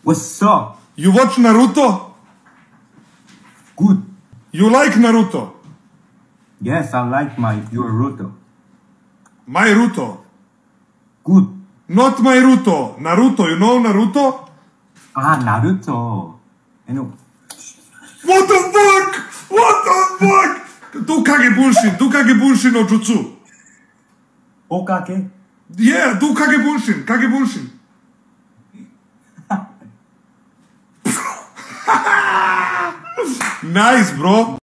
What's up? You watch Naruto? Good. You like Naruto? Yes, I like your Naruto. My Ruto. Good. Not my Ruto. Naruto. You know Naruto? Ah, Naruto. I know. What the fuck? What the fuck? Tu kage bunshin no jutsu. Okage? Yeah, tu kage bunshin. Nice, bro.